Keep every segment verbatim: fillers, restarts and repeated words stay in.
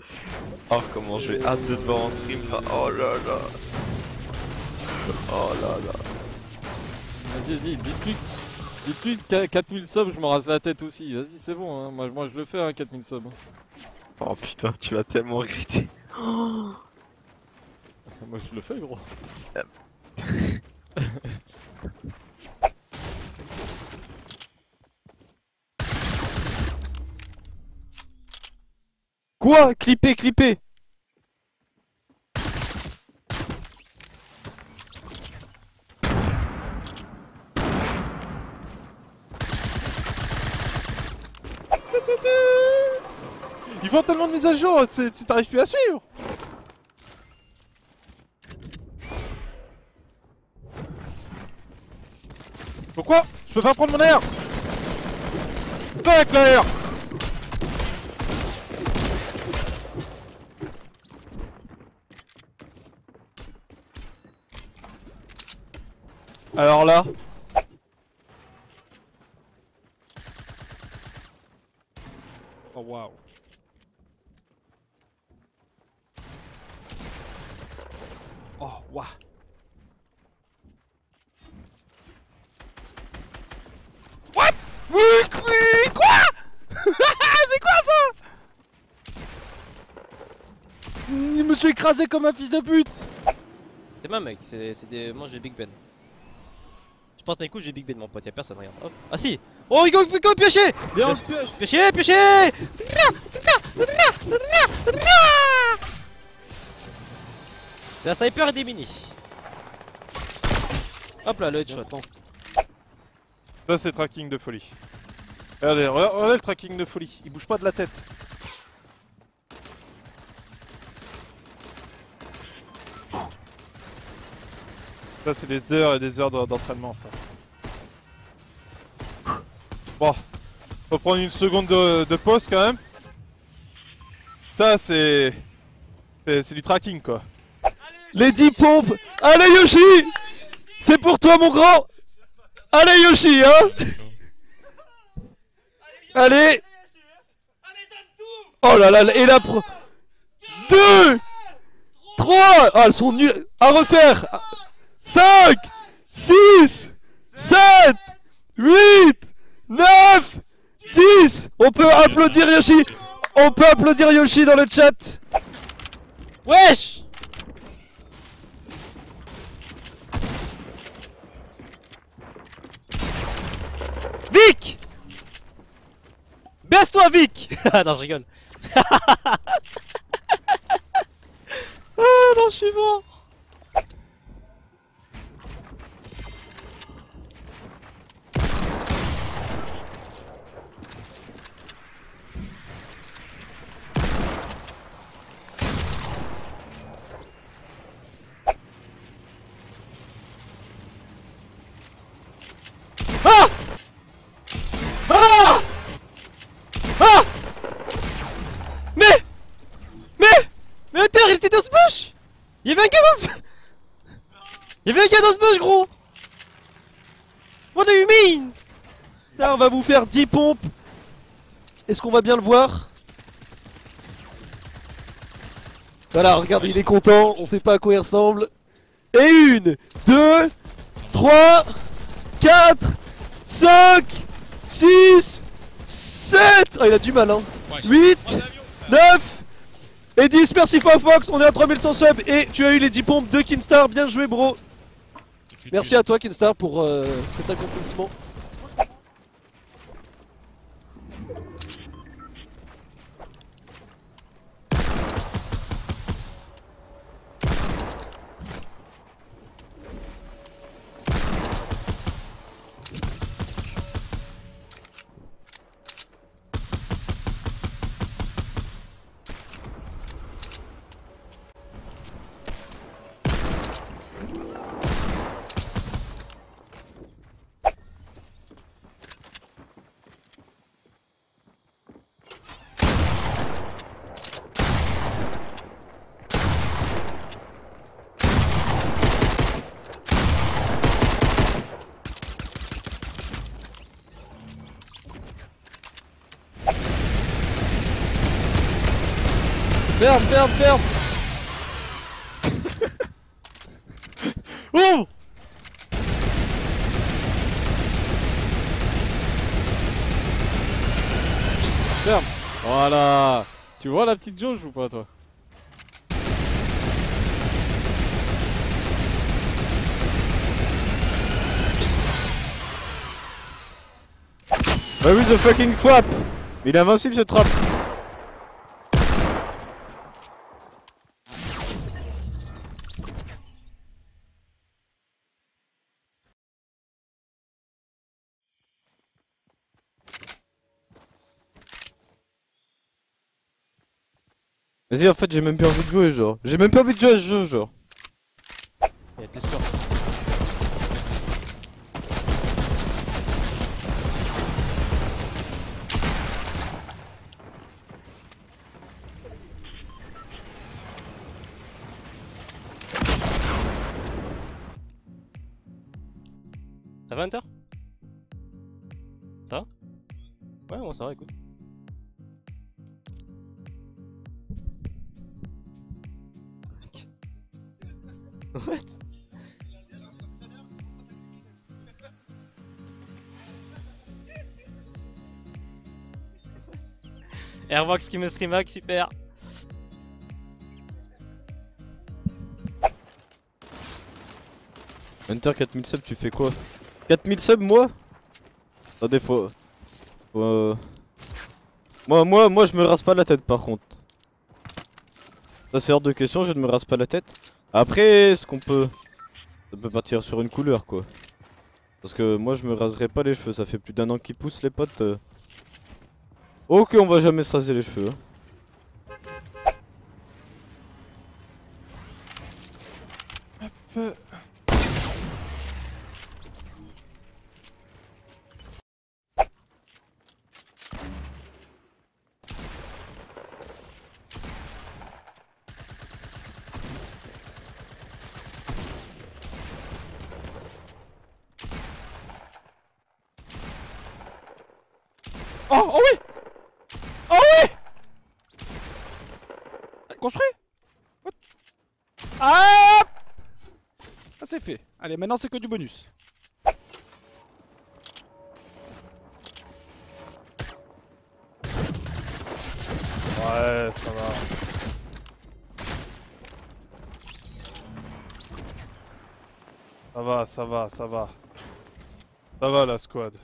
Oh comment j'ai hâte de te voir en stream là. Oh là là. Oh là là. Vas-y, vas-y, dites-lui. Dites-lui quatre mille subs, je me rase la tête aussi. Vas-y, c'est bon, hein. moi, moi je le fais, hein, quatre mille subs. Oh putain, tu vas tellement regretter. Oh. Moi je le fais, gros. Quoi? Clipper, clipper. Ils font tellement de mises à jour, tu t'arrives plus à suivre. Pourquoi? Je peux pas prendre mon air. Fuck l'air. Alors là. Oh waouh. Oh waouh. What? Oui, oui, quoi? C'est quoi ça? Il me suis écrasé comme un fils de pute. C'est ma mec, c'est des. Moi j'ai Big Ben. Je porte mes coups, j'ai Big Ben mon pote, y'a personne, regarde. Hop. Ah si. Oh, il go, il go piocher. Viens, on se pioche. Piocher, piocher. C'est un sniper et des minis. Hop là, le headshot. Ça c'est tracking de folie. Regardez, regardez le tracking de folie, il bouge pas de la tête. Ça c'est des heures et des heures d'entraînement ça. Bon, faut prendre une seconde de, de pause quand même. Ça c'est... C'est du tracking quoi. Les dix pompes. Allez Yoshi. C'est pour toi mon grand. Allez Yoshi hein. Allez. Oh là là, et la pro... deux trois. Ah, elles sont nulles. À refaire. cinq six sept huit neuf dix. On peut applaudir Yoshi. On peut applaudir Yoshi dans le chat. Wesh. Vic. Baisse-toi Vic. Ah non je rigole. Ah non je suis mort. Ah Ah Ah Mais Mais Mais Hunter il était dans ce bush. Il y avait un gars dans ce Il y avait un gars dans ce bush gros. What do you mean? Star va vous faire dix pompes. Est-ce qu'on va bien le voir? Voilà, regardez, il est content, on sait pas à quoi il ressemble. Et une, deux, trois, quatre, cinq, six, sept. Oh il a du mal hein. huit, neuf et dix. Merci Fofox, on est à trois mille cent subs. Et tu as eu les dix pompes de Kinstar, bien joué bro. Merci à toi Kinstar pour euh, cet accomplissement. Ferme, ferme, ferme. Oh! Ferme. Voilà. Tu vois la petite jauge ou pas toi? Bah oui, the fucking trap! Il est invincible ce trap! Vas-y, en fait, j'ai même pas envie de jouer, genre. J'ai même pas envie de jouer à ce jeu, genre. Eh, t'es sûr? Ça va Hunter? Ça va? Ouais, bon ça va, écoute. What? Airbox qui me streamac, super. Hunter, quatre mille subs, tu fais quoi? quatre mille subs, moi? Attendez, faut... faut euh... Moi, moi, moi, je me rase pas la tête, par contre. Ça, c'est hors de question, je ne me rase pas la tête. Après, ce qu'on peut... Ça peut partir sur une couleur, quoi. Parce que moi, je me raserai pas les cheveux, ça fait plus d'un an qu'ils poussent, les potes. euh. Ok, on va jamais se raser les cheveux. Hop. Oh, oh oui! Oh oui! Construit? What? Ah! Ça c'est fait. Allez, maintenant c'est que du bonus. Ouais, ça va. Ça va, ça va, ça va. Ça va la squad.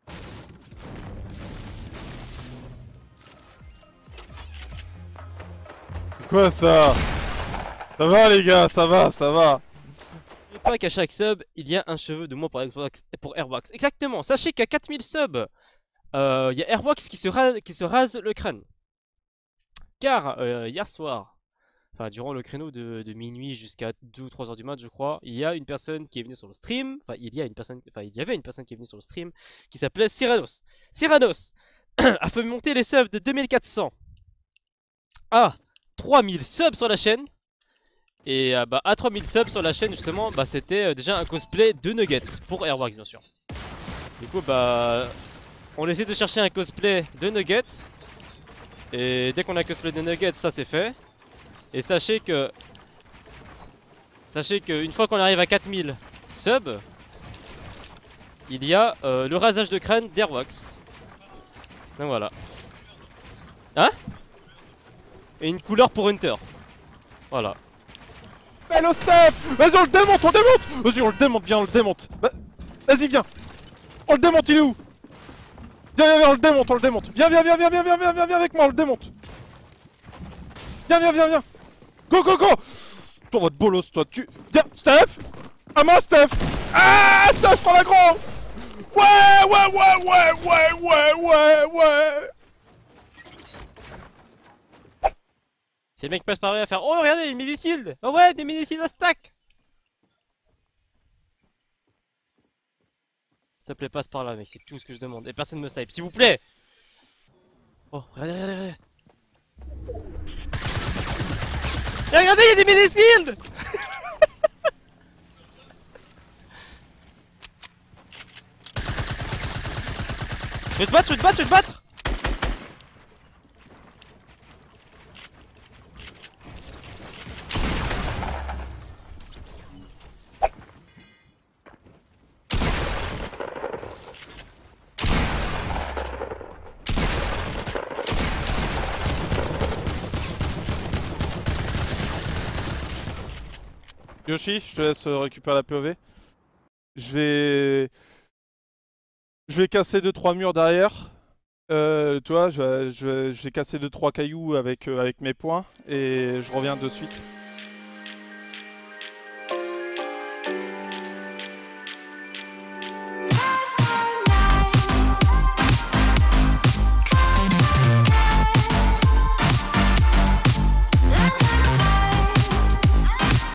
Quoi ça? Ça va les gars, ça va, ça va. N'oubliez pas qu'à chaque sub, il y a un cheveu de moins pour Airbox. Pour Airbox. Exactement, sachez qu'à quatre mille subs, euh, il y a Airbox qui se rase, qui se rase le crâne. Car euh, hier soir, enfin durant le créneau de, de minuit jusqu'à deux ou trois heures du mat, je crois, il y a une personne qui est venue sur le stream, enfin il y a une personne, enfin il y avait une personne qui est venue sur le stream qui s'appelait Cyranos. Cyranos a fait monter les subs de deux mille quatre cents à trois mille subs sur la chaîne. Et euh, bah, à trois mille subs sur la chaîne, justement, bah, c'était euh, déjà un cosplay de Nuggets pour Airbox, bien sûr. Du coup, bah, on essaie de chercher un cosplay de Nuggets. Et dès qu'on a un cosplay de Nuggets, ça c'est fait. Et sachez que, sachez que une fois qu'on arrive à quatre mille subs, il y a euh, le rasage de crâne d'Airbox. Donc voilà. Hein? Et une couleur pour Hunter. Voilà. Hello Steph! Vas-y, on le démonte, on le démonte! Vas-y, on le démonte, viens, on le démonte. Va- Vas-y, viens. On le démonte, il est où? Viens, viens, viens, on le démonte, on le démonte. Viens, viens, viens, viens, viens, viens, viens, viens, viens avec moi, on le démonte. Viens, viens, viens, viens. Go, go, go! Toi, votre bolos, toi, tu... Viens, Steph! À moi, Steph! Ah, Steph, prends la grande! Ouais, ouais, ouais, ouais, ouais, ouais, ouais, ouais! Si le mec passe par là à faire oh regardez des mini-shields. Oh ouais des mini-shields à stack. S'il te plaît passe par là mec, c'est tout ce que je demande. Et personne me snipe, s'il vous plaît. Oh regardez regardez regardez. Et regardez il y a des mini-shields. Je vais te battre, je vais te battre, je vais te battre. Yoshi, je te laisse euh, récupérer la P O V. Je vais... Je vais casser deux trois murs derrière. Euh, tu vois, je, je, je vais casser deux trois cailloux avec, euh, avec mes poings. Et je reviens de suite.